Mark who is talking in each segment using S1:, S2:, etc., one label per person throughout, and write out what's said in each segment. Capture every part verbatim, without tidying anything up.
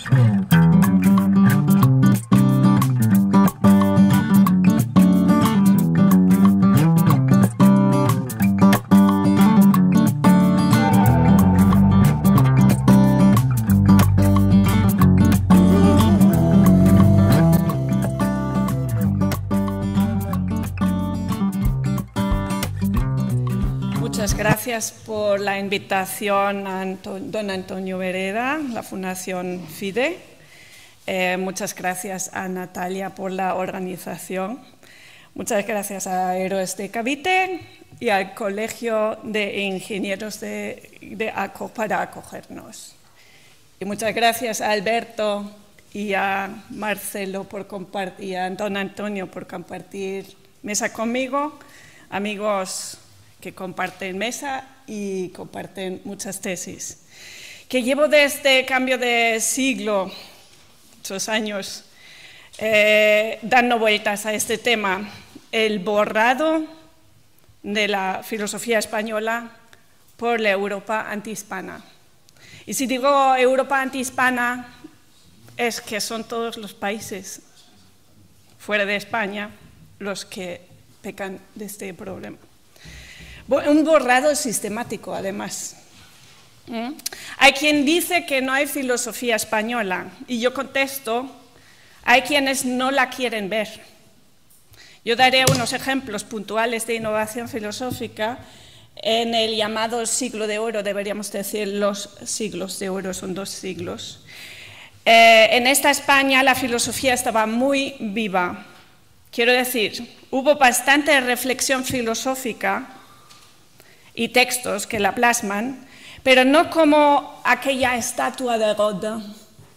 S1: Muchas gracias por la invitación a Anto- don Antonio Vereda, la Fundación FIDE. Eh, muchas gracias a Natalia por la organización. Muchas gracias a Héroes de Cavite y al Colegio de Ingenieros de, de ACO para acogernos. Y muchas gracias a Alberto y a Marcelo por compartir, y a don Antonio por compartir mesa conmigo, amigos que comparten mesa y comparten muchas tesis. Que llevo desde cambio de siglo, muchos años, eh, dando vueltas a este tema, el borrado de la filosofía española por la Europa antihispana. Y si digo Europa antihispana, es que son todos los países fuera de España los que pecan de este problema. Un borrado sistemático, además. ¿Mm? Hay quien dice que no hay filosofía española, y yo contesto, hay quienes no la quieren ver. Yo daré unos ejemplos puntuales de innovación filosófica en el llamado siglo de oro, deberíamos decir los siglos de oro, son dos siglos. Eh, en esta España la filosofía estaba muy viva. Quiero decir, hubo bastante reflexión filosófica y textos que la plasman, pero no como aquella estatua de Rodin,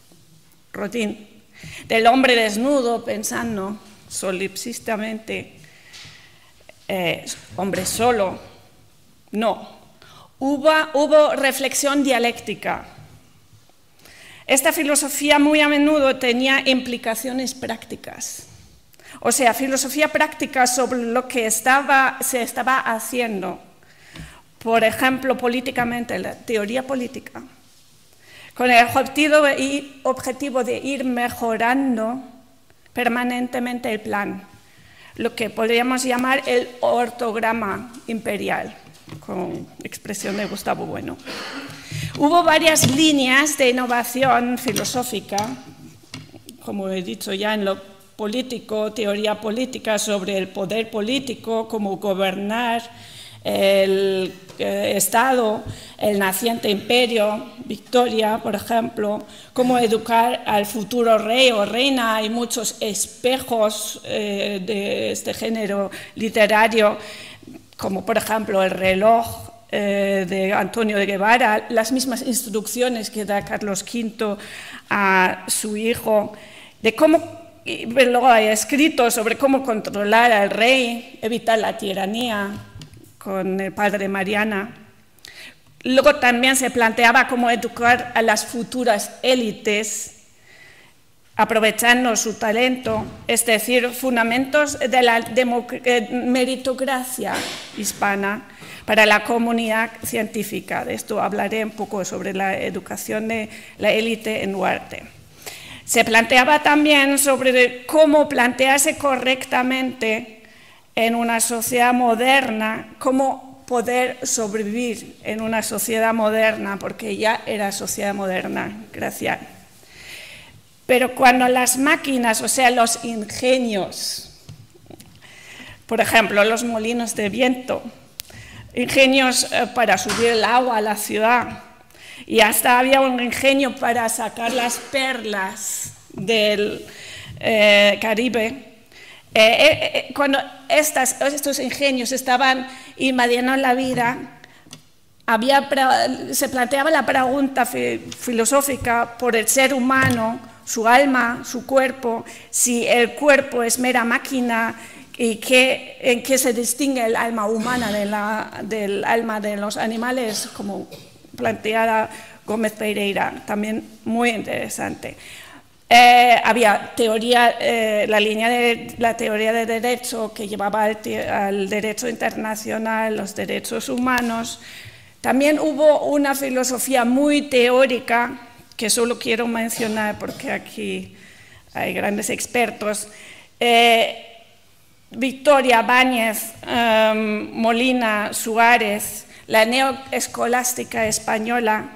S1: Rodin del hombre desnudo pensando solipsistamente, eh, hombre solo. No, hubo, hubo reflexión dialéctica. Esta filosofía muy a menudo tenía implicaciones prácticas, o sea, filosofía práctica sobre lo que estaba, se estaba haciendo. Por ejemplo, políticamente, la teoría política, con el objetivo, y objetivo de ir mejorando permanentemente el plan, lo que podríamos llamar el ortograma imperial, con expresión de Gustavo Bueno. Hubo varias líneas de innovación filosófica, como he dicho ya en lo político, teoría política sobre el poder político, cómo gobernar el eh, Estado, el naciente imperio, Victoria, por ejemplo, cómo educar al futuro rey o reina. Hay muchos espejos eh, de este género literario, como por ejemplo el reloj eh, de Antonio de Guevara, las mismas instrucciones que da Carlos quinto a su hijo, de cómo. Y luego hay escritos sobre cómo controlar al rey, evitar la tiranía, con el padre Mariana. Luego también se planteaba cómo educar a las futuras élites, aprovechando su talento, es decir, fundamentos de la meritocracia hispana para la comunidad científica. De esto hablaré un poco sobre la educación de la élite en Duarte. Se planteaba también sobre cómo plantearse correctamente en una sociedad moderna, cómo poder sobrevivir en una sociedad moderna, porque ya era sociedad moderna, glacial. Pero cuando las máquinas, o sea, los ingenios, por ejemplo, los molinos de viento, ingenios para subir el agua a la ciudad, y hasta había un ingenio para sacar las perlas del eh, Caribe. Eh, eh, cuando estas, estos ingenios estaban invadiendo la vida, había, se planteaba la pregunta fi, filosófica por el ser humano, su alma, su cuerpo, si el cuerpo es mera máquina y qué, en qué se distingue el alma humana de la, del alma de los animales, como planteada Gómez Pereira, también muy interesante. Eh, había teoría, eh, la línea de la teoría de derecho que llevaba al, al derecho internacional, los derechos humanos. También hubo una filosofía muy teórica que solo quiero mencionar porque aquí hay grandes expertos. Eh, Victoria, Báñez, um, Molina, Suárez, la neoescolástica española,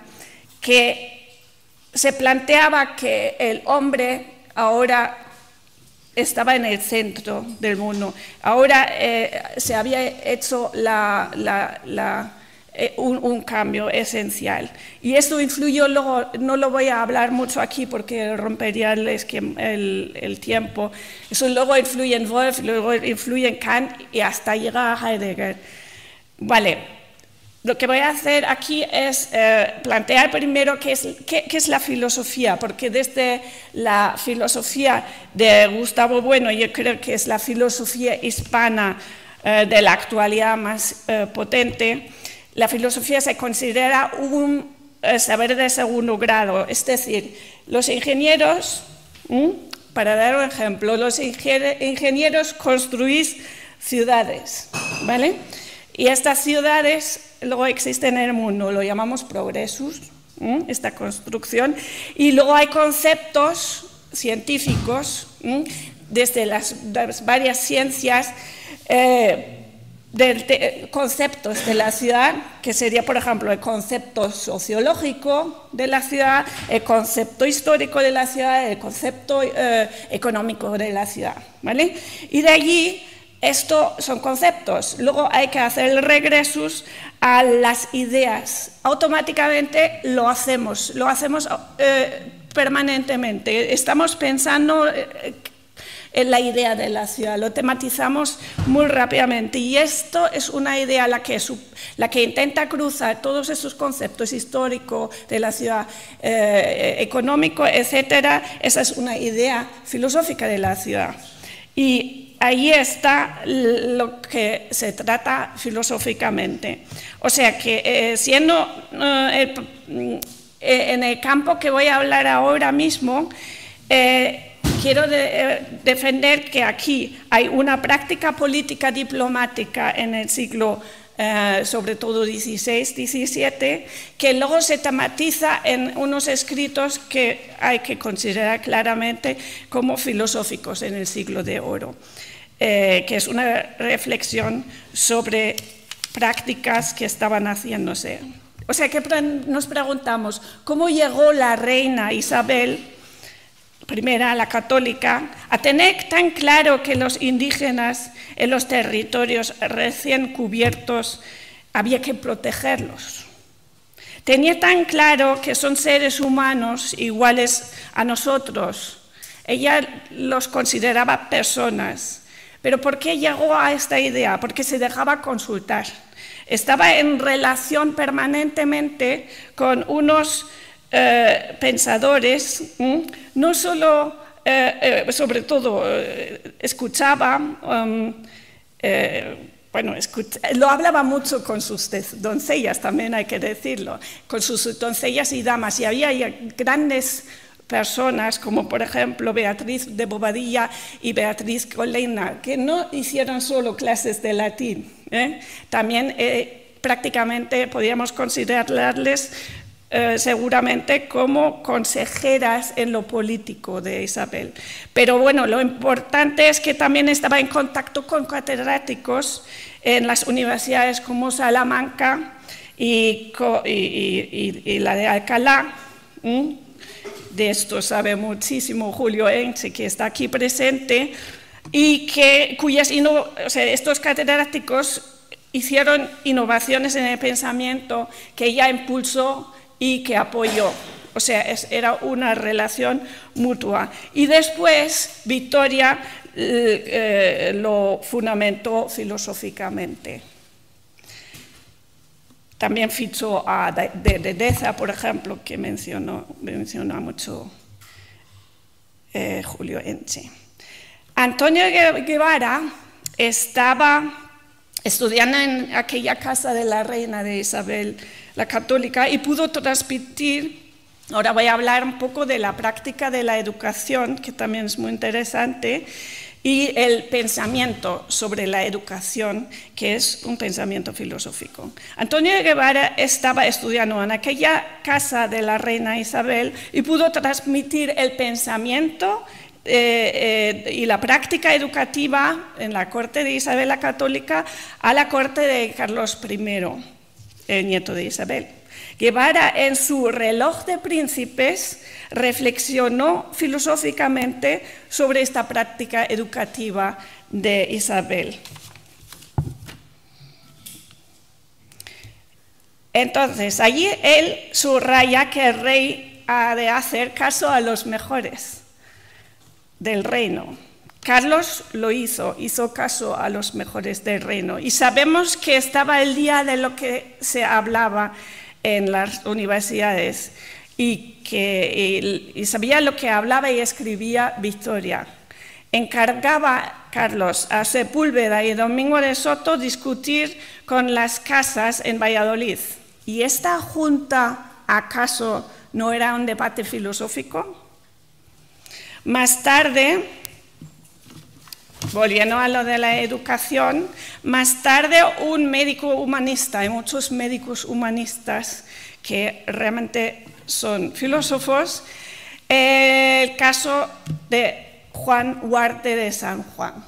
S1: que se planteaba que el hombre ahora estaba en el centro del mundo. Ahora eh, se había hecho la, la, la, eh, un, un cambio esencial. Y esto influyó luego, no lo voy a hablar mucho aquí porque rompería el, el, el tiempo. Eso luego influye en Wolff, luego influye en Kant y hasta llega a Heidegger. Vale. Lo que voy a hacer aquí es eh, plantear primero qué es, qué, qué es la filosofía, porque desde la filosofía de Gustavo Bueno, yo creo que es la filosofía hispana eh, de la actualidad más eh, potente, la filosofía se considera un eh, saber de segundo grado, es decir, los ingenieros, ¿m? para dar un ejemplo, los ingenieros construís ciudades, ¿vale? Y estas ciudades luego existen en el mundo, lo llamamos progresus, ¿m? esta construcción, y luego hay conceptos científicos, ¿m? desde las, las varias ciencias, eh, de, de, conceptos de la ciudad, que sería, por ejemplo, el concepto sociológico de la ciudad, el concepto histórico de la ciudad, el concepto eh, económico de la ciudad, ¿vale? Y de allí, esto son conceptos, luego hay que hacer el regresus a las ideas. Automáticamente lo hacemos, lo hacemos eh, permanentemente. Estamos pensando eh, en la idea de la ciudad, lo tematizamos muy rápidamente y esto es una idea la que, la que intenta cruzar todos esos conceptos históricos de la ciudad, eh, económico, etcétera. Esa es una idea filosófica de la ciudad. Y ahí está lo que se trata filosóficamente. O sea que eh, siendo eh, el, eh, en el campo que voy a hablar ahora mismo, eh, quiero de, eh, defender que aquí hay una práctica política diplomática en el siglo eh, sobre todo dieciséis, diecisiete, que luego se tematiza en unos escritos que hay que considerar claramente como filosóficos en el siglo de oro. Eh, que es una reflexión sobre prácticas que estaban haciéndose. O sea que nos preguntamos, ¿cómo llegó la reina Isabel primera, la católica, a tener tan claro que los indígenas en los territorios recién cubiertos había que protegerlos? Tenía tan claro que son seres humanos iguales a nosotros. Ella los consideraba personas. ¿Pero por qué llegó a esta idea? Porque se dejaba consultar. Estaba en relación permanentemente con unos eh, pensadores, ¿m? no solo, eh, eh, sobre todo, eh, escuchaba, um, eh, bueno, escucha, lo hablaba mucho con sus doncellas, también hay que decirlo, con sus doncellas y damas, y había grandes personas como por ejemplo Beatriz de Bobadilla y Beatriz Colina, que no hicieron solo clases de latín, ¿eh? también eh, prácticamente podríamos considerarles eh, seguramente como consejeras en lo político de Isabel. Pero bueno, lo importante es que también estaba en contacto con catedráticos en las universidades como Salamanca y, y, y, y la de Alcalá. ¿Mm? De esto sabe muchísimo Julio Enche, que está aquí presente, y que cuyas o sea, estos catedráticos hicieron innovaciones en el pensamiento que ella impulsó y que apoyó. O sea, es, era una relación mutua. Y después Victoria eh, lo fundamentó filosóficamente. También fichó a de, de, de Deza, por ejemplo, que mencionó, mencionó mucho eh, Julio Enche. Antonio Guevara estaba estudiando en aquella casa de la reina de Isabel la Católica y pudo transmitir Ahora voy a hablar un poco de la práctica de la educación, que también es muy interesante, y el pensamiento sobre la educación, que es un pensamiento filosófico. Antonio Guevara estaba estudiando en aquella casa de la reina Isabel y pudo transmitir el pensamiento eh, eh, y la práctica educativa en la corte de Isabel la Católica a la corte de Carlos primero, el nieto de Isabel. Guevara, en su Reloj de Príncipes, reflexionó filosóficamente sobre esta práctica educativa de Isabel. Entonces, allí él subraya que el rey ha de hacer caso a los mejores del reino. Carlos lo hizo, hizo caso a los mejores del reino. Y sabemos que estaba el día de lo que se hablaba en las universidades y que y, y sabía lo que hablaba y escribía Victoria. Encargaba Carlos a Sepúlveda y Domingo de Soto discutir con las casas en Valladolid. ¿Y esta junta acaso no era un debate filosófico? Más tarde, volviendo a lo de la educación, más tarde un médico humanista, hay muchos médicos humanistas que realmente son filósofos, eh, el caso de Juan Huarte de San Juan.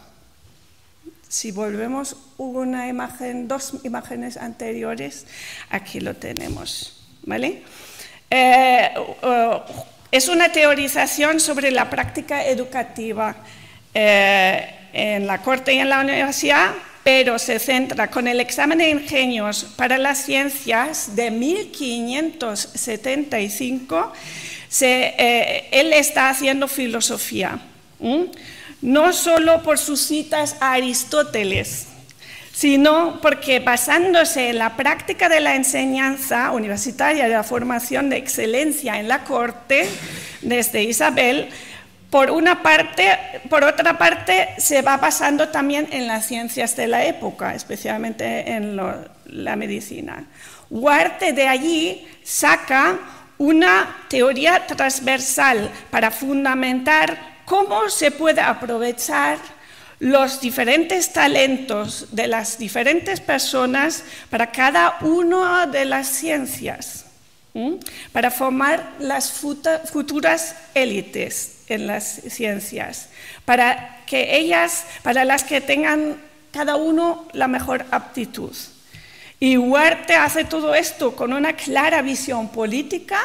S1: Si volvemos una imagen, dos imágenes anteriores, aquí lo tenemos, ¿vale? Eh, uh, es una teorización sobre la práctica educativa eh, en la corte y en la universidad, pero se centra con el examen de ingenios para las ciencias de mil quinientos setenta y cinco, se, eh, él está haciendo filosofía, ¿m? No solo por sus citas a Aristóteles, sino porque basándose en la práctica de la enseñanza universitaria y de la formación de excelencia en la corte, desde Isabel, Por una parte, por otra parte, se va basando también en las ciencias de la época, especialmente en lo, la medicina. Huarte de allí saca una teoría transversal para fundamentar cómo se puede aprovechar los diferentes talentos de las diferentes personas para cada una de las ciencias, ¿m? Para formar las futuras élites en las ciencias, para que ellas, para las que tengan cada uno la mejor aptitud. Y Huarte hace todo esto con una clara visión política,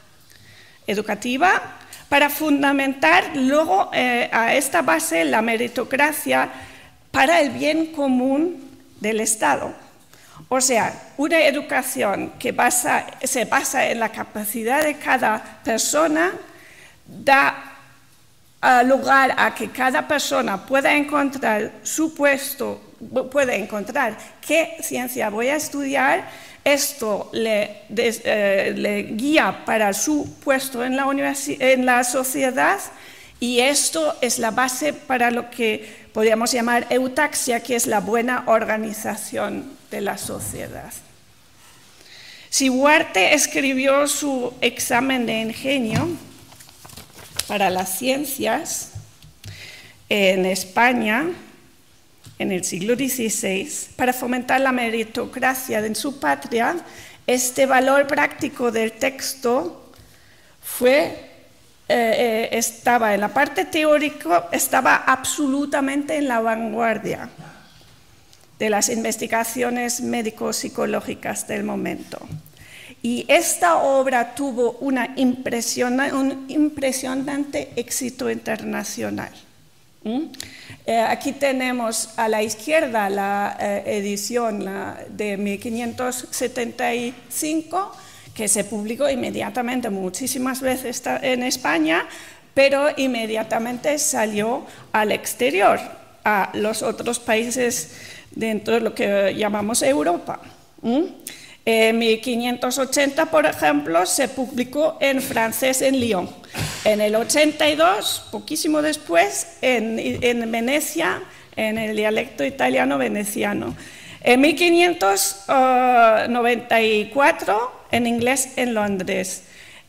S1: educativa, para fundamentar luego eh, a esta base la meritocracia para el bien común del Estado. O sea, una educación que basa, se basa en la capacidad de cada persona da lugar a que cada persona pueda encontrar su puesto, pueda encontrar qué ciencia voy a estudiar, esto le, des, eh, le guía para su puesto en la, en la sociedad y esto es la base para lo que podríamos llamar eutaxia, que es la buena organización de la sociedad. Si Huarte escribió su examen de ingenio para las ciencias en España en el siglo dieciséis, para fomentar la meritocracia en su patria, este valor práctico del texto fue, eh, estaba en la parte teórica, estaba absolutamente en la vanguardia de las investigaciones médico-psicológicas del momento. Y esta obra tuvo una impresiona, un impresionante éxito internacional. ¿Mm? Eh, aquí tenemos a la izquierda la eh, edición la de mil quinientos setenta y cinco, que se publicó inmediatamente muchísimas veces en España, pero inmediatamente salió al exterior, a los otros países dentro de lo que llamamos Europa. ¿Mm? En mil quinientos ochenta, por ejemplo, se publicó en francés en Lyon. En el ochenta y dos, poquísimo después, en, en Venecia, en el dialecto italiano veneciano. En mil quinientos noventa y cuatro, en inglés en Londres.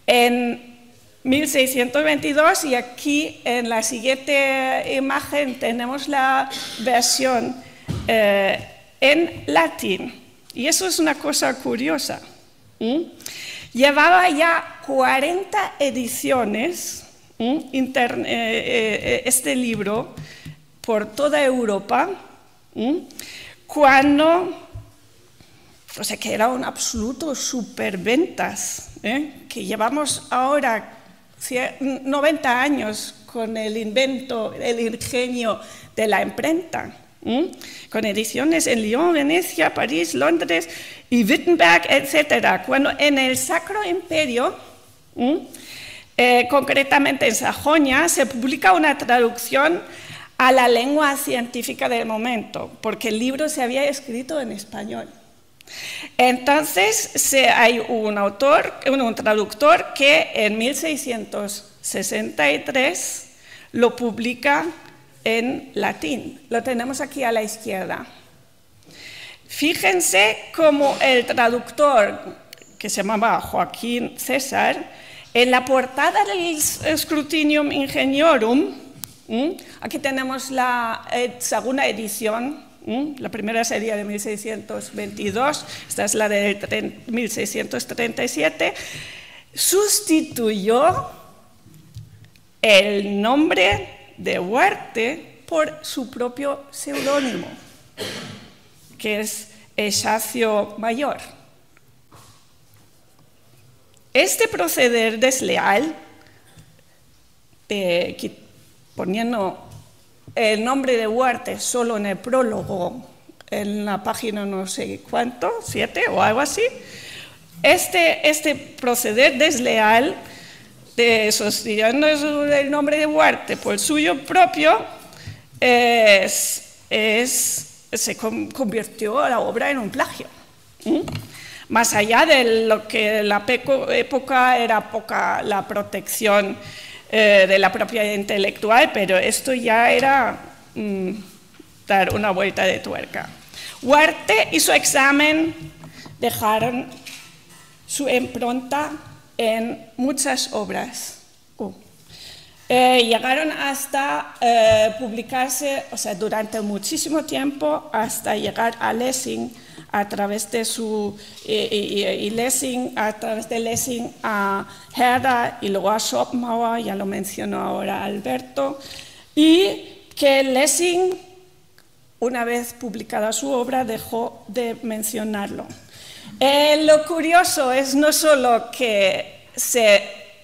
S1: En mil seiscientos veintidós, y aquí en la siguiente imagen tenemos la versión eh, en latín. Y eso es una cosa curiosa. ¿Mm? Llevaba ya cuarenta ediciones ¿Mm? Inter eh, eh, este libro por toda Europa, ¿Mm? cuando... O sea, que era un absoluto superventas, ¿eh? que llevamos ahora noventa años con el invento, el ingenio de la imprenta, ¿eh? con ediciones en Lyon, Venecia, París, Londres y Wittenberg, etcétera. Cuando en el Sacro Imperio, ¿eh? Eh, concretamente en Sajonia, se publica una traducción a la lengua científica del momento, porque el libro se había escrito en español. Entonces se, hay un autor, un, un traductor que en mil seiscientos sesenta y tres lo publica en latín. Lo tenemos aquí a la izquierda. Fíjense cómo el traductor, que se llamaba Joaquín César, en la portada del Scrutinium Ingeniorum, ¿m? aquí tenemos la eh, segunda edición. La primera sería de mil seiscientos veintidós, esta es la de mil seiscientos treinta y siete, sustituyó el nombre de Huarte por su propio seudónimo, que es Echacio Mayor. Este proceder desleal, de, poniendo el nombre de Huarte solo en el prólogo, en la página no sé cuánto, siete o algo así. Este, este proceder desleal de sustituyendo el nombre de Huarte por el suyo propio es, es, se convirtió a la obra en un plagio. ¿Mm? Más allá de lo que en la época era poca la protección Eh, de la propiedad intelectual, pero esto ya era mm, dar una vuelta de tuerca. Huarte y su examen dejaron su impronta en muchas obras. Uh. Eh, llegaron hasta eh, publicarse, o sea, durante muchísimo tiempo, hasta llegar a Lessing, a través de su, y, y, y Lessing, a través de Lessing a Herder y luego a Schopenhauer, ya lo mencionó ahora Alberto, y que Lessing, una vez publicada su obra, dejó de mencionarlo. Eh, lo curioso es no solo que se,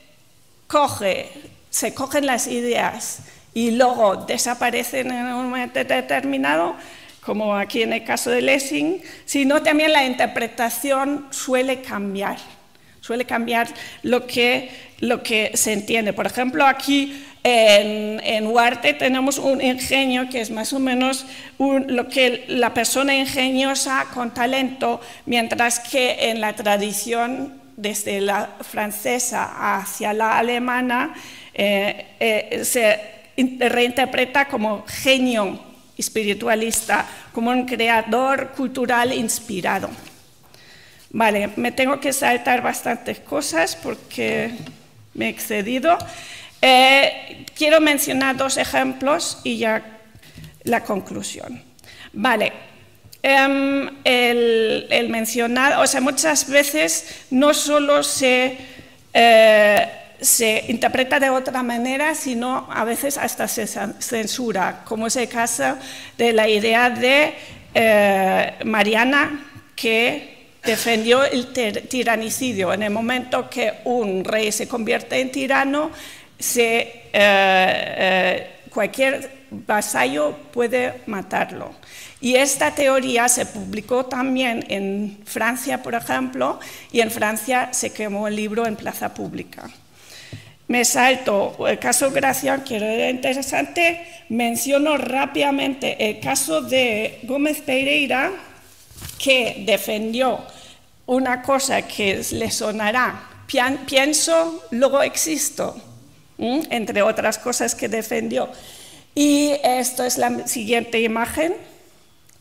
S1: coge, se cogen las ideas y luego desaparecen en un momento determinado, como aquí en el caso de Lessing, sino también la interpretación suele cambiar, suele cambiar lo que, lo que se entiende. Por ejemplo, aquí en, en Huarte tenemos un ingenio que es más o menos un, lo que la persona ingeniosa con talento, mientras que en la tradición desde la francesa hacia la alemana eh, eh, se reinterpreta como genio espiritualista, como un creador cultural inspirado. Vale, me tengo que saltar bastantes cosas porque me he excedido. Eh, quiero mencionar dos ejemplos y ya la conclusión. Vale, eh, el, el mencionar, o sea, muchas veces no solo se... Eh, se interpreta de otra manera, sino a veces hasta se censura, como es el caso de la idea de eh, Mariana, que defendió el tiranicidio. En el momento que un rey se convierte en tirano, se, eh, eh, cualquier vasallo puede matarlo. Y esta teoría se publicó también en Francia, por ejemplo, y en Francia se quemó el libro en plaza pública. Me salto el caso Gracia, que era interesante, menciono rápidamente el caso de Gómez Pereira, que defendió una cosa que le sonará, pienso, luego existo, ¿Mm? entre otras cosas que defendió. Y esto es la siguiente imagen.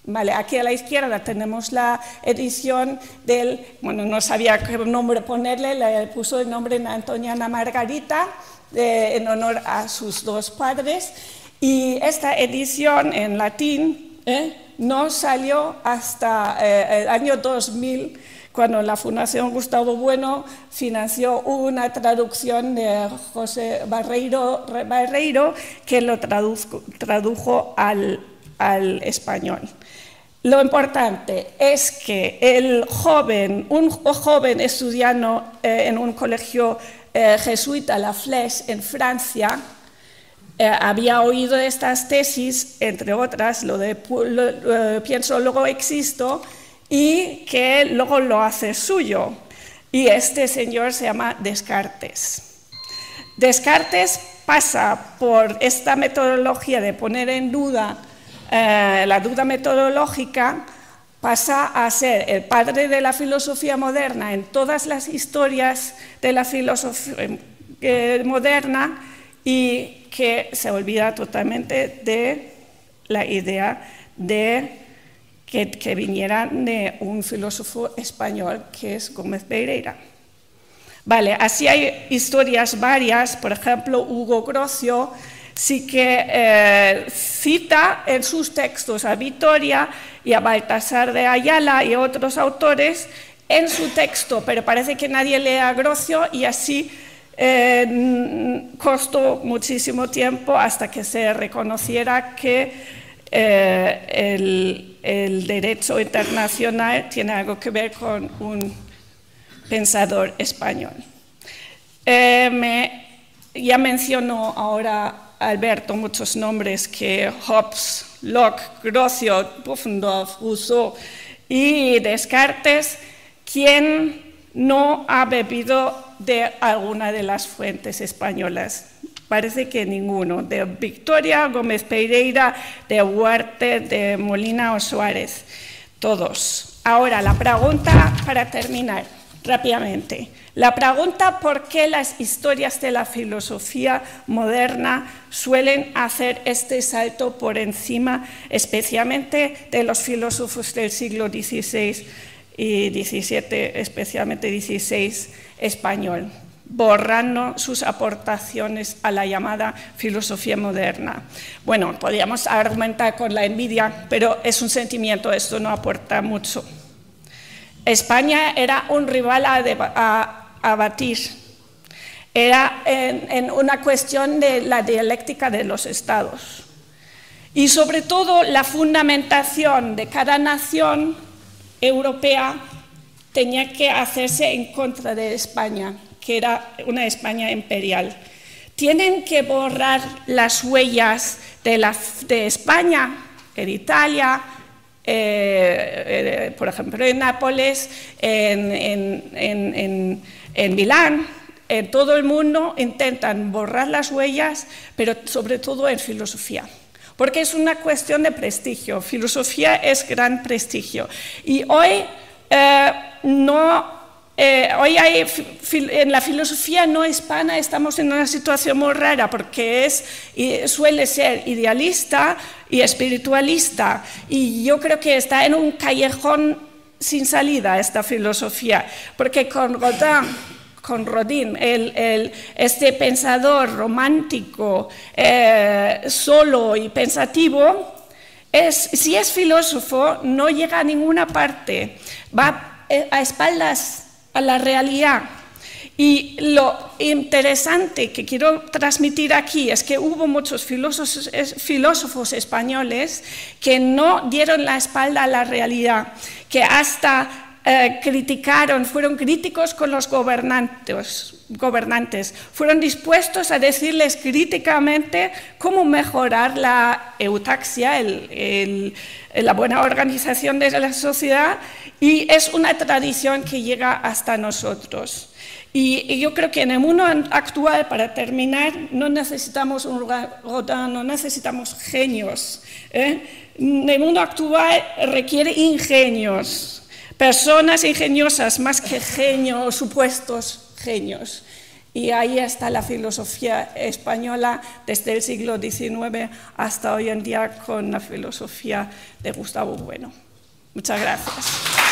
S1: Vale, aquí a la izquierda tenemos la edición del, bueno, no sabía qué nombre ponerle, le puso el nombre de Antoniana Margarita, eh, en honor a sus dos padres, y esta edición en latín eh, no salió hasta eh, el año dos mil, cuando la Fundación Gustavo Bueno financió una traducción de José Barreiro, Barreiro que lo tradujo, tradujo al, al español. Lo importante es que el joven, un joven estudiante eh, en un colegio eh, jesuita, La Flèche, en Francia, eh, había oído estas tesis, entre otras, lo de lo, eh, pienso, luego existo, y que luego lo hace suyo. Y este señor se llama Descartes. Descartes pasa por esta metodología de poner en duda eh, la duda metodológica, pasa a ser el padre de la filosofía moderna en todas las historias de la filosofía eh, moderna, y que se olvida totalmente de la idea de Que, que viniera de un filósofo español que es Gómez Pereira. Vale, así hay historias varias, por ejemplo, Hugo Grocio sí que eh, cita en sus textos a Vitoria y a Baltasar de Ayala y otros autores en su texto, pero parece que nadie lee a Grocio y así eh, costó muchísimo tiempo hasta que se reconociera que Eh, el, el derecho internacional tiene algo que ver con un pensador español. Eh, me, ya mencionó ahora Alberto muchos nombres que Hobbes, Locke, Grocio, Pufendorf, Rousseau y Descartes. ¿Quién no ha bebido de alguna de las fuentes españolas? Parece que ninguno, de Victoria, Gómez Pereira, de Huarte, de Molina o Suárez, todos. Ahora, la pregunta, para terminar rápidamente, la pregunta por qué las historias de la filosofía moderna suelen hacer este salto por encima, especialmente de los filósofos del siglo dieciséis y diecisiete, especialmente dieciséis español, borrando sus aportaciones a la llamada filosofía moderna. Bueno, podríamos argumentar con la envidia, pero es un sentimiento, esto no aporta mucho. España era un rival a, a, a batir, era en, en una cuestión de la dialéctica de los estados y sobre todo la fundamentación de cada nación europea tenía que hacerse en contra de España, que era una España imperial. Tienen que borrar las huellas de, la, de España, en Italia, eh, eh, por ejemplo en Nápoles, en, en, en, en, en Milán, en todo el mundo intentan borrar las huellas, pero sobre todo en filosofía. Porque es una cuestión de prestigio, filosofía es gran prestigio. Y hoy eh, no... Eh, hoy hay, en la filosofía no hispana estamos en una situación muy rara porque es, y suele ser idealista y espiritualista, y yo creo que está en un callejón sin salida esta filosofía, porque con Rodin, con Rodin el, el, este pensador romántico, eh, solo y pensativo, es, si es filósofo no llega a ninguna parte, va a espaldas a la realidad. Y lo interesante que quiero transmitir aquí es que hubo muchos filósofos, filósofos españoles que no dieron la espalda a la realidad, que hasta eh, criticaron, fueron críticos con los gobernantes, gobernantes, fueron dispuestos a decirles críticamente cómo mejorar la eutaxia, el, el, la buena organización de la sociedad, y es una tradición que llega hasta nosotros. Y, y yo creo que en el mundo actual, para terminar, no necesitamos un Rodin, no necesitamos genios. ¿eh? El mundo actual requiere ingenios, personas ingeniosas más que genios, supuestos genios. Y ahí está la filosofía española desde el siglo diecinueve hasta hoy en día con la filosofía de Gustavo Bueno. Muchas gracias.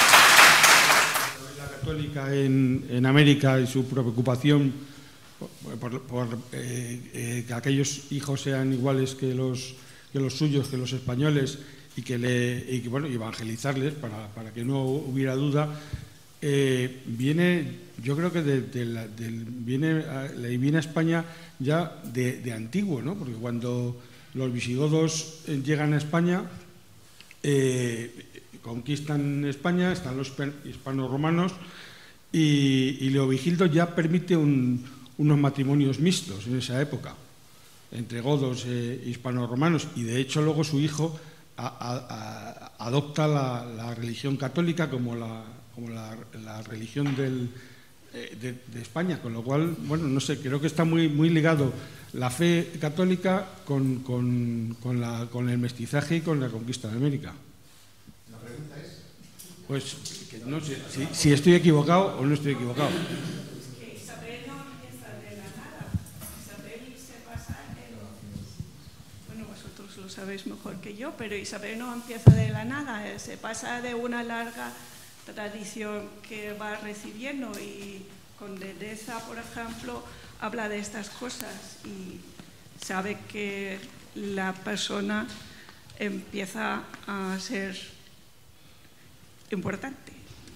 S2: La católica en, en América y su preocupación por, por, por eh, eh, que aquellos hijos sean iguales que los, que los suyos, que los españoles, y que, le, y que bueno, evangelizarles para, para que no hubiera duda. Eh, viene, yo creo que de, de la, del, viene, le viene a España ya de, de antiguo, ¿no? Porque cuando los visigodos llegan a España, eh, conquistan España, están los hispano-romanos, y, y Leovigildo ya permite un, unos matrimonios mixtos en esa época, entre godos e hispano-romanos, y de hecho luego su hijo a, a, a, adopta la, la religión católica como la como la, la religión del, eh, de, de España, con lo cual, bueno, no sé, creo que está muy, muy ligado la fe católica con, con, con, la, con el mestizaje y con la conquista de América.
S3: La pregunta es...
S2: Pues, que no sé si, si estoy equivocado o no estoy equivocado.
S1: Es que Isabel no empieza de la nada. Isabel se pasa en... Bueno, vosotros lo sabéis mejor que yo, pero Isabel no empieza de la nada, se pasa de una larga tradición que va recibiendo, y con Condesa, por ejemplo, habla de estas cosas y sabe que la persona empieza a ser importante.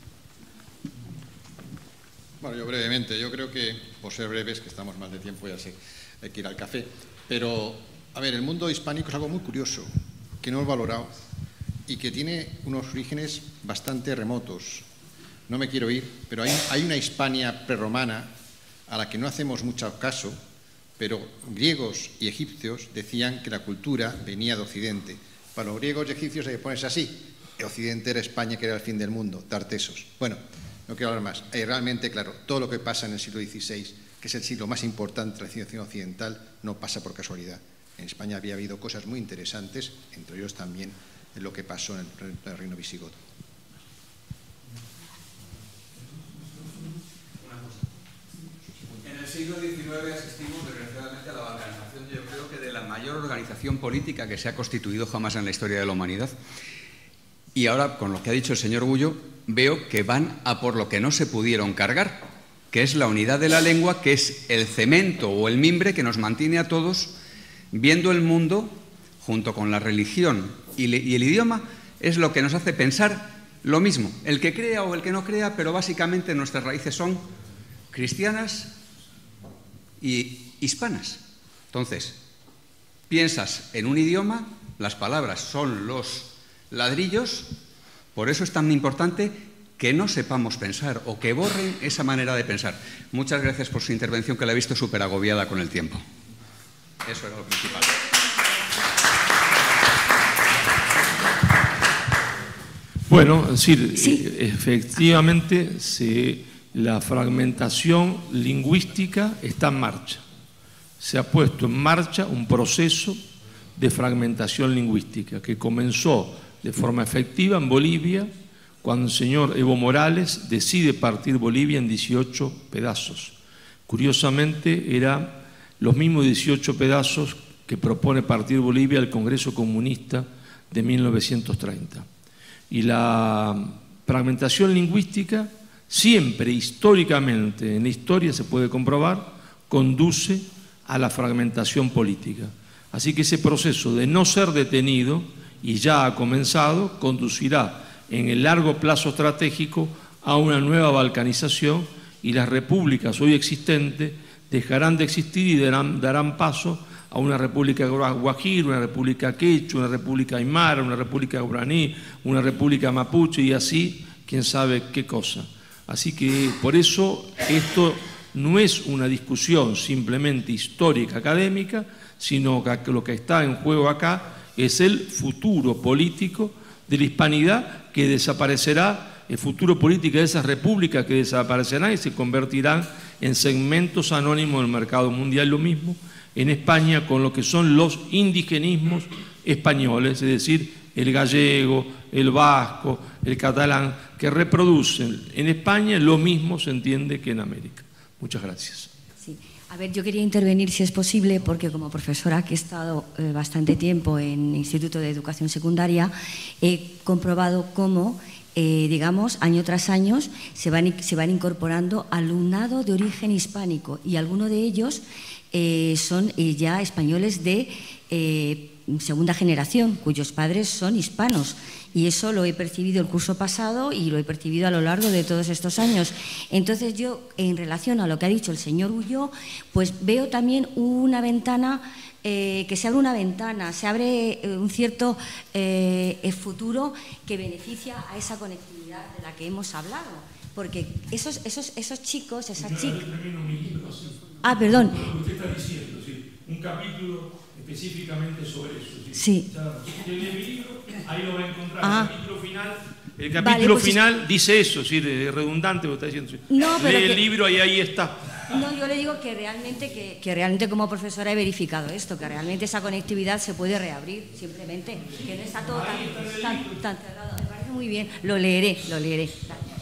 S3: Bueno, yo brevemente, yo creo que, por ser breves, que estamos más de tiempo, ya sé, hay que ir al café, pero, a ver, el mundo hispánico es algo muy curioso, que no es valorado, y que tiene unos orígenes bastante remotos. No me quiero ir, pero hay, hay una Hispania prerromana a la que no hacemos mucho caso, pero griegos y egipcios decían que la cultura venía de Occidente. Para los griegos y egipcios hay que ponerse así. Occidente era España, que era el fin del mundo, Tartesos. Bueno, no quiero hablar más. Hay realmente, claro, todo lo que pasa en el siglo dieciséis, que es el siglo más importante de la civilización occidental, no pasa por casualidad. En España había habido cosas muy interesantes, entre ellos también en lo que pasó en el reino visigodo.
S4: En el siglo diecinueve asistimos desgraciadamente a la balcanización, yo creo que de la mayor organización política que se ha constituido jamás en la historia de la humanidad. Y ahora, con lo que ha dicho el señor Gullo, veo que van a por lo que no se pudieron cargar, que es la unidad de la lengua, que es el cemento o el mimbre que nos mantiene a todos viendo el mundo junto con la religión y el idioma, es lo que nos hace pensar lo mismo, el que crea o el que no crea, pero básicamente nuestras raíces son cristianas y hispanas. Entonces, piensas en un idioma, las palabras son los ladrillos, por eso es tan importante que no sepamos pensar o que borren esa manera de pensar. Muchas gracias por su intervención, que la he visto súper agobiada con el tiempo. Eso era lo principal.
S5: Bueno, es decir,
S6: Sí.
S5: efectivamente se, la fragmentación lingüística está en marcha. Se ha puesto en marcha un proceso de fragmentación lingüística que comenzó de forma efectiva en Bolivia, cuando el señor Evo Morales decide partir Bolivia en dieciocho pedazos. Curiosamente, eran los mismos dieciocho pedazos que propone partir Bolivia el Congreso Comunista de mil novecientos treinta. Y la fragmentación lingüística siempre, históricamente, en la historia se puede comprobar, conduce a la fragmentación política. Así que ese proceso de no ser detenido, y ya ha comenzado, conducirá en el largo plazo estratégico a una nueva balcanización, y las repúblicas hoy existentes dejarán de existir y darán, darán paso a una república guajira, una república quechua, una república aymara, una república guaraní, una república mapuche, y así, quién sabe qué cosa. Así que por eso esto no es una discusión simplemente histórica, académica, sino que lo que está en juego acá es el futuro político de la hispanidad, que desaparecerá, el futuro político de esas repúblicas que desaparecerán y se convertirán en segmentos anónimos del mercado mundial. Lo mismo en España con lo que son los indigenismos españoles, es decir, el gallego, el vasco, el catalán, que reproducen en España lo mismo, se entiende, que en América. Muchas gracias.
S6: Sí. A ver, yo quería intervenir, si es posible, porque como profesora que he estado eh, bastante tiempo en Instituto de Educación Secundaria, he comprobado cómo, eh, digamos, año tras año se van, se van incorporando alumnado de origen hispánico, y algunos de ellos eh, son eh, ya españoles de eh, segunda generación, cuyos padres son hispanos. Y eso lo he percibido el curso pasado y lo he percibido a lo largo de todos estos años. Entonces yo, en relación a lo que ha dicho el señor Ulloa, pues veo también una ventana, eh, que se abre una ventana, se abre eh, un cierto eh, futuro que beneficia a esa conectividad de la que hemos hablado. Porque esos, esos, esos chicos, esas chicas... Ah, perdón.
S5: Lo que usted está diciendo, sí, un capítulo específicamente sobre eso. Sí.
S6: Sí.
S5: O sea, si usted lee mi libro, ahí lo va a encontrar.
S6: Ah.
S5: El capítulo final, el capítulo
S6: Vale, pues
S5: final
S6: es...
S5: dice eso, sí, es redundante lo que está diciendo. Sí.
S6: No, pero
S5: lee
S6: que...
S5: el libro y ahí está.
S6: No, yo le digo que realmente, que, que realmente como profesora he verificado esto, que realmente esa conectividad se puede reabrir, simplemente, que no está todo tan, tan, tan cerrado. Me parece muy bien, lo leeré, lo leeré. Gracias.